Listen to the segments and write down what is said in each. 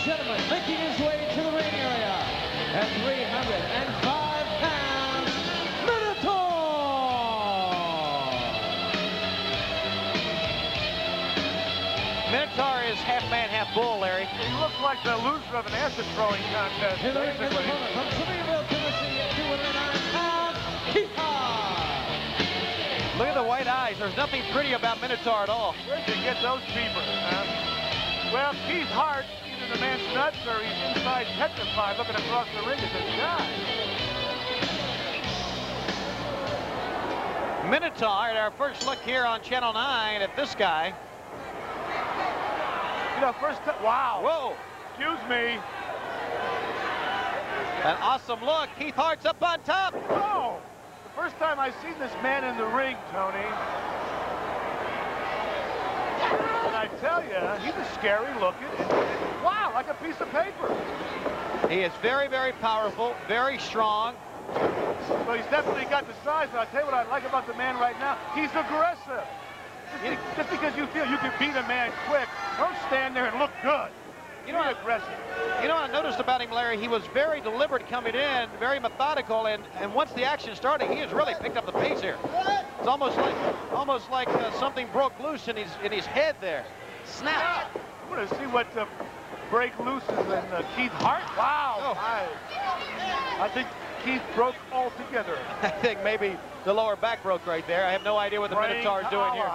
gentlemen, making his way to the ring area at 305 pounds, Minotaur! Minotaur is half man, half bull, Larry. He looks like the loser of an acid throwing contest. To the ring his opponent from Sevierville, Tennessee at 209 pounds, Keith Hart! Look at the white eyes. There's nothing pretty about Minotaur at all. Where'd you get those peepers, huh? Well, Keith Hart, either the man's nuts or he's inside petrified looking across the ring at this guy. Minotaur, at our first look here on Channel 9 at this guy. You know, first time, wow. Whoa. Excuse me. An awesome look. Keith Hart's up on top. Oh, the first time I've seen this man in the ring, Tony. And I tell you, he's a scary looking. Wow, like a piece of paper. He is very, very powerful, very strong. Well, he's definitely got the size, but I'll tell you what I like about the man right now. He's aggressive. Just because you feel you can beat a man quick, don't stand there and look good. You know, aggressive. You know what I noticed about him, Larry? He was very deliberate coming in, very methodical, and once the action started, he has really picked up the pace here. It's almost like something broke loose in his head there. Snap. Yeah. I want to see what break loose is in Keith Hart. Wow. Oh. I think Keith broke altogether. I think maybe the lower back broke right there. I have no idea what the Minotaur is doing here.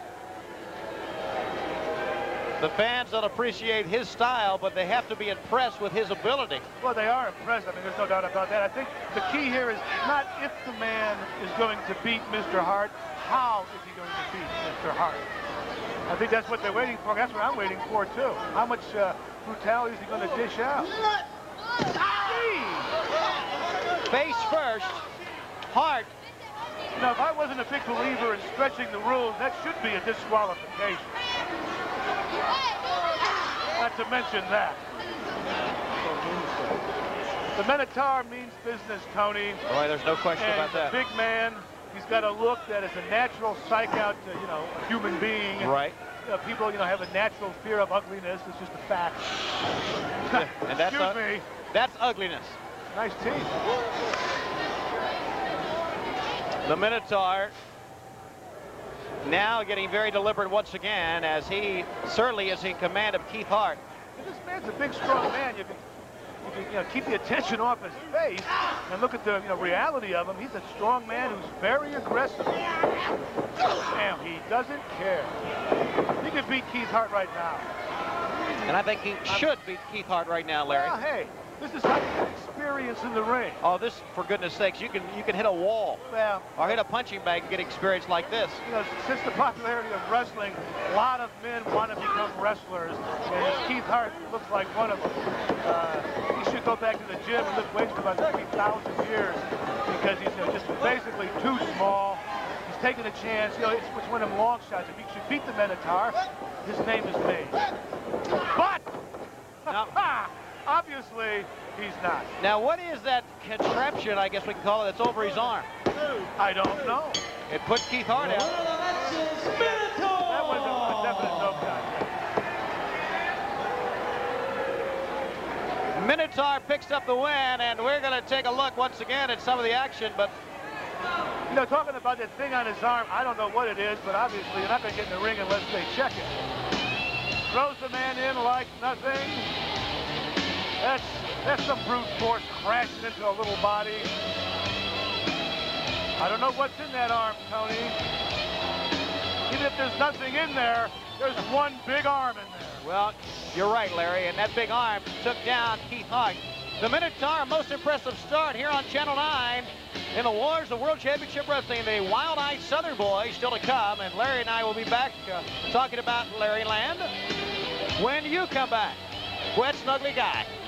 The fans don't appreciate his style, but they have to be impressed with his ability. Well, they are impressed. I mean, there's no doubt about that. I think the key here is not if the man is going to beat Mr. Hart, how is he going to beat Mr. Hart? I think that's what they're waiting for. That's what I'm waiting for, too. How much brutality is he going to dish out? Face first, Hart. You know, if I wasn't a big believer in stretching the rules, that should be a disqualification. Not to mention that. The Minotaur means business, Tony. Boy, there's no question about that. Big man. He's got a look that is a natural psych out to, you know, a human being. Right. People, you know, have a natural fear of ugliness. It's just a fact. Yeah, and that's Excuse me. That's ugliness. Nice teeth. The Minotaur now getting very deliberate once again, as he certainly is in command of Keith Hart. This man's a big, strong man. You can keep the attention off his face and look at the reality of him. He's a strong man who's very aggressive. Damn, he doesn't care. He could beat Keith Hart right now. And I think he should beat Keith Hart right now, Larry. Well, hey, this is how you get experience in the ring. Oh, this, for goodness sakes, you can hit a wall. Well, or hit a punching bag and get experience like this. You know, since the popularity of wrestling, a lot of men want to become wrestlers, and Keith Hart looks like one of them. He should go back to the gym and lift weights for about 3,000 years because he's just basically too small. He's taking a chance. You know, it's one of them long shots. If he should beat the Minotaur, his name is made. But obviously, he's not. Now, what is that contraption, I guess we can call it, that's over his arm? I don't know. It put Keith Hart out. That was a definite no contest. Minotaur picks up the win, and we're going to take a look once again at some of the action, but... You know, talking about that thing on his arm, I don't know what it is, but obviously you're not going to get in the ring unless they check it. Throws the man in like nothing. That's some brute force crashing into a little body. I don't know what's in that arm, Tony. Even if there's nothing in there, there's one big arm in there. Well, you're right, Larry, and that big arm took down Keith Hart. The Minotaur, most impressive start here on Channel 9 in the Wars of World Championship Wrestling. The Wild-Eyed Southern Boy still to come, and Larry and I will be back talking about Larry Land when you come back. Quit Snuggly Guy.